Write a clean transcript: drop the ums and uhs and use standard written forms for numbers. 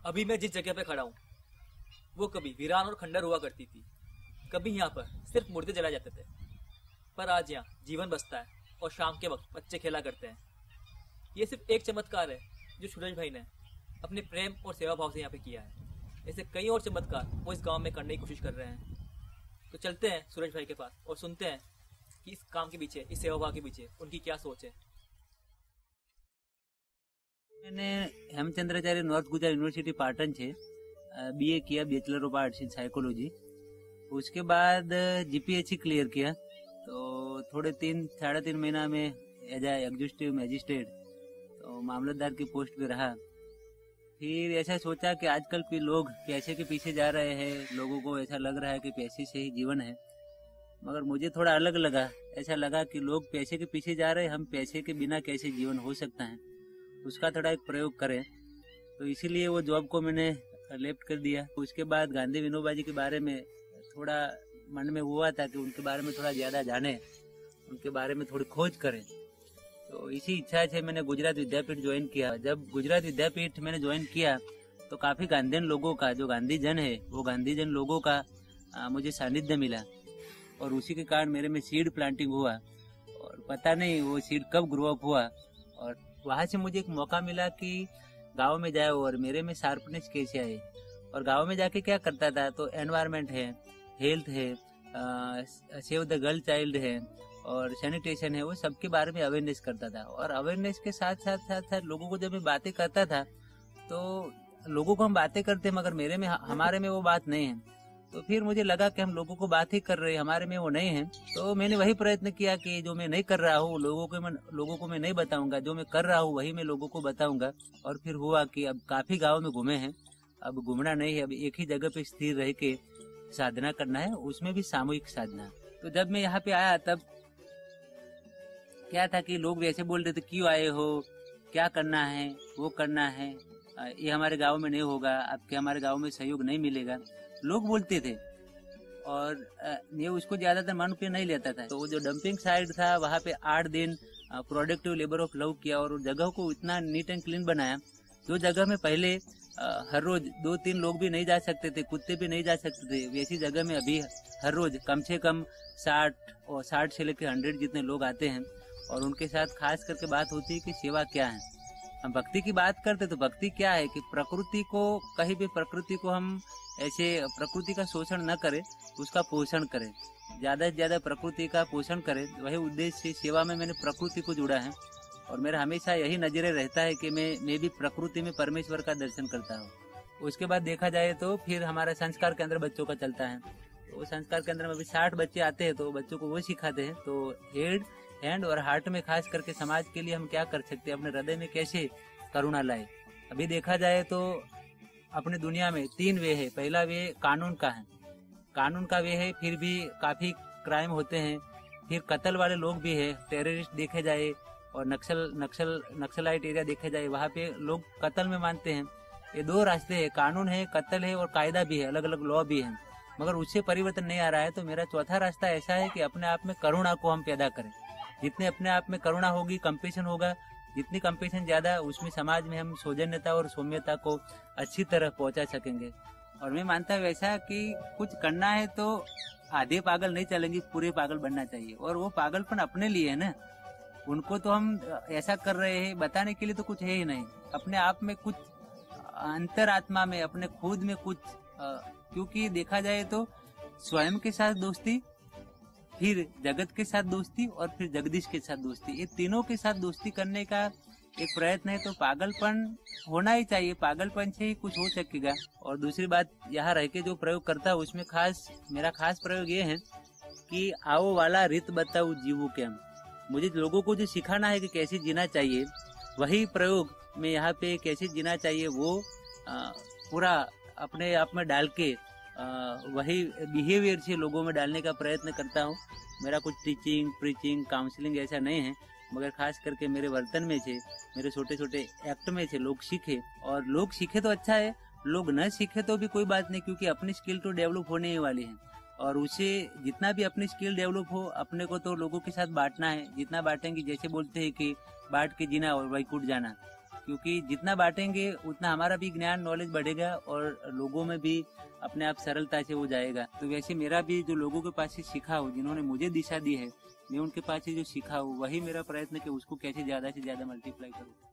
अभी मैं जिस जगह पे खड़ा हूँ वो कभी वीरान और खंडर हुआ करती थी। कभी यहाँ पर सिर्फ मुर्दे जलाए जाते थे, पर आज यहाँ जीवन बसता है और शाम के वक्त बच्चे खेला करते हैं। ये सिर्फ एक चमत्कार है जो सूरज भाई ने अपने प्रेम और सेवा भाव से यहाँ पे किया है। ऐसे कई और चमत्कार वो इस गांव में करने की कोशिश कर रहे हैं। तो चलते हैं सूरज भाई के पास और सुनते हैं कि इस काम के पीछे, इस सेवा भाव के पीछे उनकी क्या सोच है। मैंने हेमचंद्राचार्य नॉर्थ गुजरात यूनिवर्सिटी पाटन से बीए किया, bachelor of arts in psychology. उसके बाद जीपीएचसी क्लियर किया। तो थोड़े 3-3.5 महीना में एज ए एग्जीक्यूटिव मजिस्ट्रेट तो मामलतदार की पोस्ट पे रहा। फिर ऐसा सोचा कि आजकल के लोग पैसे के पीछे जा रहे हैं, लोगों को ऐसा लग रहा है कि पैसे से ही जीवन है, मगर मुझे थोड़ा अलग लगा। ऐसा लगा कि लोग पैसे के पीछे जा रहे हैं, हम पैसे के बिना कैसे जीवन हो सकता है, उसका थोड़ा एक प्रयोग करें। तो इसीलिए वो जॉब को मैंने लेफ्ट कर दिया। उसके बाद गांधी विनोबा जी के बारे में थोड़ा मन में हुआ था कि उनके बारे में थोड़ा ज्यादा जाने, उनके बारे में थोड़ी खोज करें। तो इसी इच्छा से मैंने गुजरात विद्यापीठ ज्वाइन किया। जब गुजरात विद्यापीठ मैंने ज्वाइन किया तो काफी गांधीजन लोगों का, जो गांधीजन है वो गांधीजन लोगों का मुझे सानिध्य मिला और उसी के कारण मेरे में सीड प्लांटिंग हुआ। और पता नहीं वो सीड कब ग्रो अप हुआ और वहां से मुझे एक मौका मिला कि गांव में जाए और मेरे में शार्पनेस कैसे आए। और गांव में जाके क्या करता था, तो एनवायरमेंट है, हेल्थ है, सेव द गर्ल चाइल्ड है और सैनिटेशन है, वो सबके बारे में अवेयरनेस करता था। और अवेयरनेस के साथ साथ साथ साथ लोगों को जब मैं बातें करता था तो लोगों को हम बातें करते मगर मेरे में, हमारे में वो बात नहीं है। तो फिर मुझे लगा कि हम लोगों को बात ही कर रहे हैं, हमारे में वो नहीं है। तो मैंने वही प्रयत्न किया कि जो मैं नहीं कर रहा हूँ लोगों को मैं नहीं बताऊंगा, जो मैं कर रहा हूँ वही मैं लोगों को बताऊंगा। और फिर हुआ कि अब काफी गाँव में घूमे हैं, अब घूमना नहीं है, अब एक ही जगह पे स्थिर रह के साधना करना है, उसमें भी सामूहिक साधना। तो जब मैं यहाँ पे आया तब क्या था कि लोग वैसे बोल रहे थे, क्यों आए हो, क्या करना है, वो करना है, ये हमारे गांव में नहीं होगा, आपके हमारे गांव में सहयोग नहीं मिलेगा, लोग बोलते थे। और ये उसको ज्यादातर मन पे नहीं लेता था। तो वो जो डंपिंग साइड था वहाँ पे 8 दिन प्रोडक्टिव लेबर ऑफ लव किया और जगह को इतना नीट एंड क्लीन बनाया। जो जगह में पहले हर रोज 2-3 लोग भी नहीं जा सकते थे, कुत्ते भी नहीं जा सकते थे, वैसी जगह में अभी हर रोज कम से कम 60 से लेकर 100 जितने लोग आते हैं। और उनके साथ खास करके बात होती है कि सेवा क्या है। हम भक्ति की बात करते तो भक्ति क्या है कि प्रकृति को, कहीं भी प्रकृति को हम ऐसे प्रकृति का शोषण न करें, उसका पोषण करें, ज्यादा से ज्यादा प्रकृति का पोषण करें। वही उद्देश्य से सेवा में मैंने प्रकृति को जुड़ा है और मेरा हमेशा यही नजरे रहता है कि मैं भी प्रकृति में परमेश्वर का दर्शन करता हूँ। उसके बाद देखा जाए तो फिर हमारा संस्कार केंद्र बच्चों का चलता है। तो संस्कार केंद्र में अभी 60 बच्चे आते हैं, तो बच्चों को वो सिखाते हैं। तो हेड, हैंड और हार्ट में खास करके समाज के लिए हम क्या कर सकते हैं, अपने हृदय में कैसे करुणा लाए। अभी देखा जाए तो अपने दुनिया में 3 वे है। पहला वे कानून का है, कानून का वे है, फिर भी काफी क्राइम होते हैं, फिर कत्ल वाले लोग भी है, टेररिस्ट देखे जाए और नक्सलाइट एरिया देखे जाए, वहाँ पे लोग कत्ल में मानते हैं। ये 2 रास्ते हैं, कानून है, कत्ल है और कायदा भी है, अलग अलग लॉ भी है, मगर उससे परिवर्तन नहीं आ रहा है। तो मेरा चौथा रास्ता ऐसा है कि अपने आप में करुणा को हम पैदा करें। जितने अपने आप में करुणा होगी, कंपेशन होगा, जितनी कंपेशन ज्यादा, उसमें समाज में हम सौजन्यता और सौम्यता को अच्छी तरह पहुंचा सकेंगे। और मैं मानता हूँ ऐसा कि कुछ करना है तो आधे पागल नहीं चलेंगे, पूरे पागल बनना चाहिए। और वो पागलपन अपने लिए है ना, उनको तो हम ऐसा कर रहे हैं बताने के लिए तो कुछ है ही नहीं। अपने आप में कुछ, अंतरात्मा में, अपने खुद में कुछ, क्योंकि देखा जाए तो स्वयं के साथ दोस्ती, फिर जगत के साथ दोस्ती और फिर जगदीश के साथ दोस्ती, ये तीनों के साथ दोस्ती करने का एक प्रयत्न है। तो पागलपन होना ही चाहिए, पागलपन से ही कुछ हो सकेगा। और दूसरी बात, यहाँ रह के जो प्रयोग करता है उसमें मेरा खास प्रयोग ये है कि आओ वाला रित बताओ जीवो क्या। मुझे लोगों को जो सिखाना है कि कैसे जीना चाहिए, वही प्रयोग में यहाँ पे कैसे जीना चाहिए वो पूरा अपने आप में डाल के वही बिहेवियर से लोगों में डालने का प्रयत्न करता हूँ। मेरा कुछ टीचिंग, प्रीचिंग, काउंसलिंग ऐसा नहीं है, मगर खास करके मेरे वर्तन में से, मेरे छोटे छोटे एक्ट में से लोग सीखे। और लोग सीखे तो अच्छा है, लोग न सीखे तो भी कोई बात नहीं, क्योंकि अपनी स्किल तो डेवलप होने ही वाली है। और उसे जितना भी अपनी स्किल डेवलप हो, अपने को तो लोगों के साथ बांटना है। जितना बांटेंगे, जैसे बोलते हैं कि बांट के जीना और वैकुंठ जाना, क्योंकि जितना बांटेंगे उतना हमारा भी ज्ञान नॉलेज बढ़ेगा और लोगों में भी अपने आप सरलता से वो जाएगा। तो वैसे मेरा भी जो लोगों के पास से सीखा हो, जिन्होंने मुझे दिशा दी है, मैं उनके पास से जो सीखा हो वही मेरा प्रयत्न है कि उसको कैसे ज्यादा से ज्यादा मल्टीप्लाई करूँ।